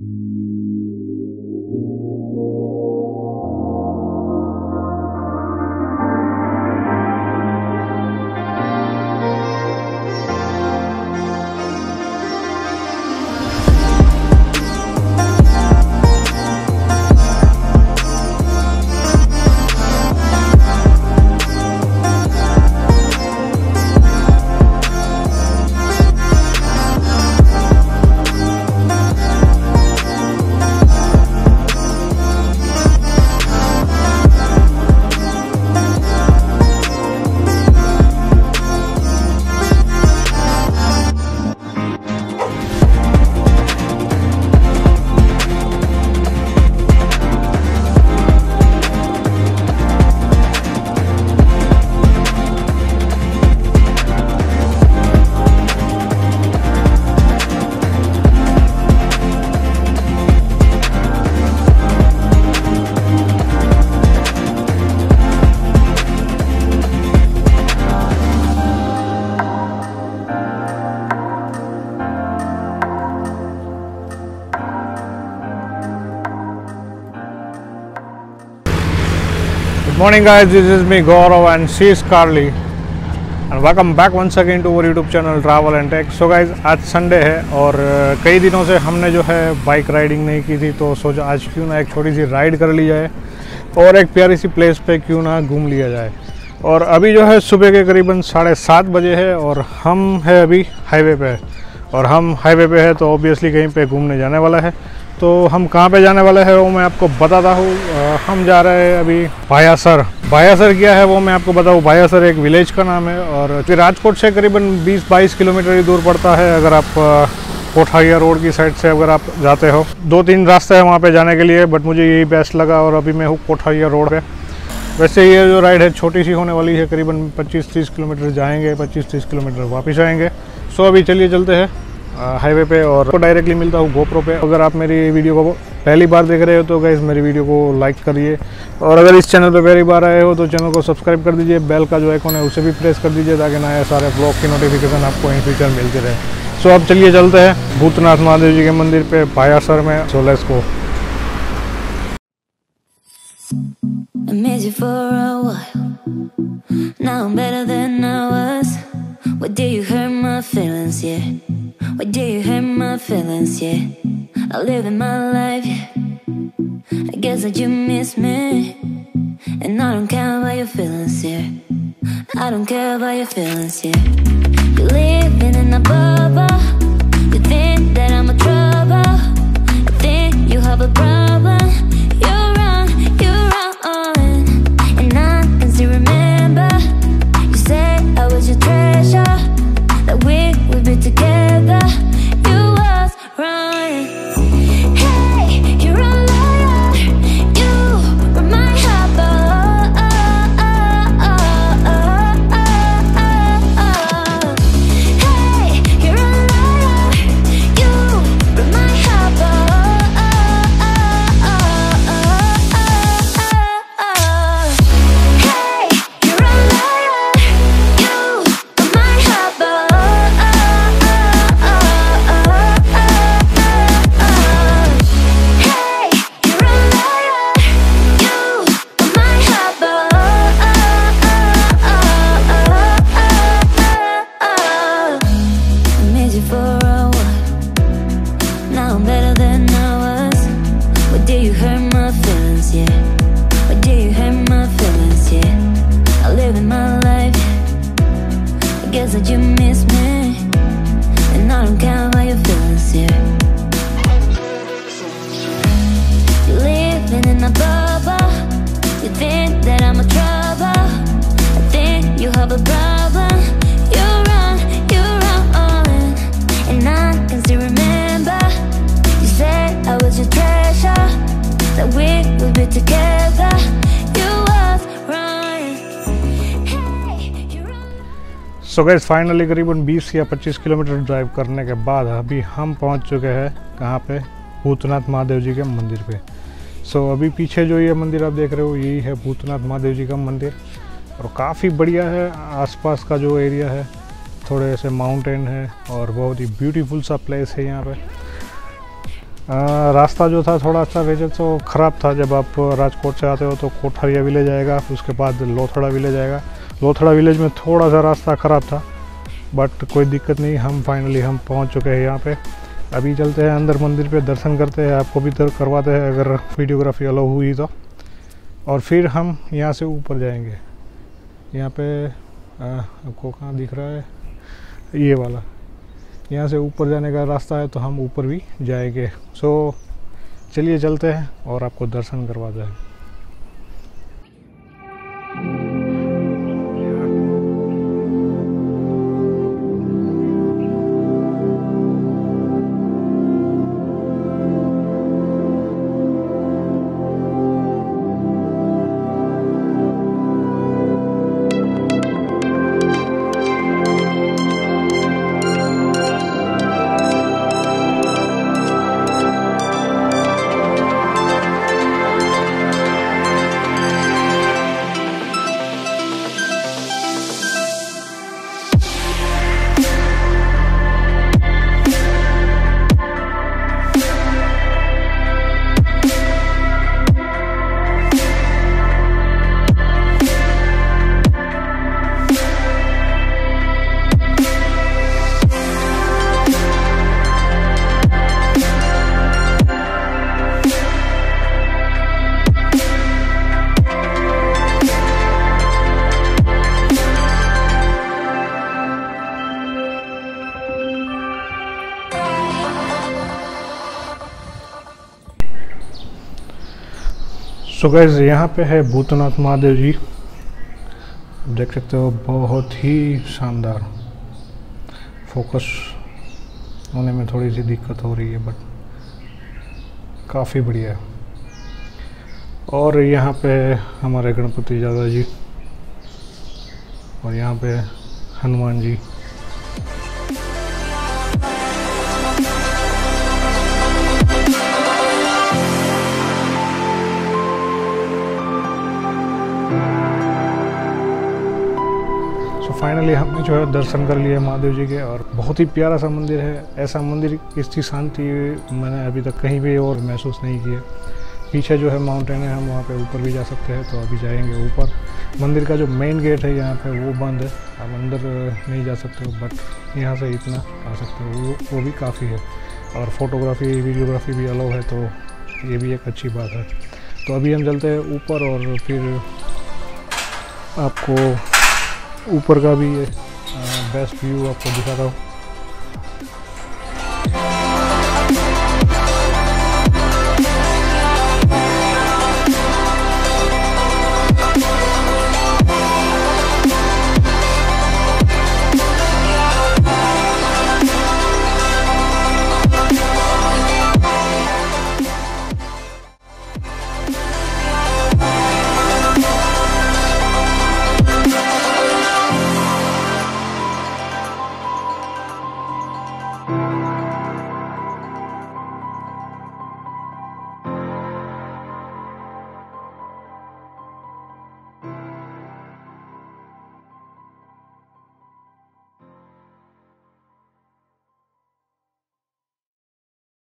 Morning guys, this is me Gaurav and she is Carly and welcome back once again to our YouTube channel Travel and Tech। So guys, आज Sunday है और कई दिनों से हमने जो है बाइक राइडिंग नहीं की थी, तो सोचा आज क्यों ना एक छोटी सी राइड कर ली जाए और एक प्यारी सी प्लेस पे क्यों ना घूम लिया जाए। और अभी जो है सुबह के करीबन 7:30 बजे है और हम है अभी हाईवे पे, और हम हाईवे पे है तो ऑब्वियसली कहीं पे घूमने जाने वाला है। तो हम कहाँ पे जाने वाले हैं वो मैं आपको बताता हूँ। हम जा रहे हैं अभी भायासर। भायासर क्या है वो मैं आपको बताऊँ। भायासर एक विलेज का नाम है और फिर राजकोट से करीबन 20-22 किलोमीटर ही दूर पड़ता है। अगर आप कोठारिया रोड की साइड से अगर आप जाते हो, 2-3 रास्ते हैं वहाँ पे जाने के लिए, बट मुझे यही बेस्ट लगा और अभी मैं हूँ कोठारिया रोड पे। वैसे ये जो राइड है छोटी सी होने वाली है, करीबन 25-30 किलोमीटर जाएंगे, 25-30 किलोमीटर वापस आएंगे। सो अभी चलिए चलते हैं हाईवे पे और तो डायरेक्टली मिलता हूँ गोप्रो पे। अगर आप मेरी वीडियो को पहली बार देख रहे हो तो गाइस मेरी वीडियो को लाइक करिए, और अगर इस चैनल पे पहली बार आए हो तो चैनल को सब्सक्राइब कर दीजिए, बेल का जो आइकॉन है उसे भी प्रेस कर दीजिए ताकि नए सारे ब्लॉग की नोटिफिकेशन आपको इन फ्यूचर मिलते रहे। सो अब चलिए चलते हैं भूतनाथ महादेव जी के मंदिर पे भायासर में। So let's go. What do you hurt my feelings, yeah? What do you hurt my feelings, yeah? I live in my life, yeah. I guess that you miss me, and I don't care about your feelings, yeah. I don't care about your feelings, yeah. You're living in a bubble. You think that I'm a trouble. You think you have a problem. You're wrong, and I can still remember. You said I was your treasure, that we would be together. You was right. Hey, you're a liar. You were my heart. Hey, you're a liar. You were my heart. Hey, you're a liar. You were my heart. Guess that you miss me, and I don't care about your feelings, yeah. You're living in a bubble. You think that I'm a trouble. I think you have a problem. You're wrong, and I can still remember. You said I was your treasure, that we would be together. You was right. So guys finally करीबन 20 या 25 kilometre drive करने के बाद अभी हम पहुंच चुके हैं कहाँ पे, भूतनाथ महादेव जी के मंदिर पे। सो अभी पीछे जो ये मंदिर आप देख रहे हो यही है भूतनाथ महादेव जी का मंदिर, और काफ़ी बढ़िया है। आसपास का जो एरिया है थोड़े से माउंटेन है और बहुत ही ब्यूटीफुल सा प्लेस है यहाँ पे। रास्ता जो था थोड़ा सा वैसे तो ख़राब था। जब आप राजकोट से आते हो तो कोठारिया विलेज आएगा, उसके बाद लोथड़ा विलेज आएगा। लोथड़ा विलेज में थोड़ा सा रास्ता ख़राब था, बट कोई दिक्कत नहीं, हम फाइनली हम पहुंच चुके हैं यहाँ पे। अभी चलते हैं अंदर मंदिर पे, दर्शन करते हैं, आपको भी करवाते हैं अगर वीडियोग्राफी अलाउ हुई तो। और फिर हम यहाँ से ऊपर जाएंगे। यहाँ पे आपको कहाँ दिख रहा है, ये वाला, यहाँ से ऊपर जाने का रास्ता है, तो हम ऊपर भी जाएंगे। सो चलिए चलते हैं और आपको दर्शन करवाते हैं। सो गाइस, यहाँ पे है भूतनाथ महादेव जी, देख सकते हो, बहुत ही शानदार। फोकस होने में थोड़ी सी दिक्कत हो रही है, बट काफ़ी बढ़िया है। और यहाँ पे हमारे गणपति दादा जी, और यहाँ पे हनुमान जी। फाइनली हमने जो है दर्शन कर लिए महादेव जी के, और बहुत ही प्यारा सा मंदिर है। ऐसा मंदिर, इसकी शांति मैंने अभी तक कहीं भी और महसूस नहीं की है। पीछे जो है माउंटेन है, हम वहाँ पे ऊपर भी जा सकते हैं, तो अभी जाएंगे ऊपर। मंदिर का जो मेन गेट है यहाँ पे वो बंद है, आप अंदर नहीं जा सकते हो, बट यहाँ से इतना आ सकते हो, वो भी काफ़ी है। और फोटोग्राफी वीडियोग्राफी भी अलाउ है, तो ये भी एक अच्छी बात है। तो अभी हम चलते हैं ऊपर, और फिर आपको ऊपर का भी बेस्ट व्यू आपको दिखाता हूँ।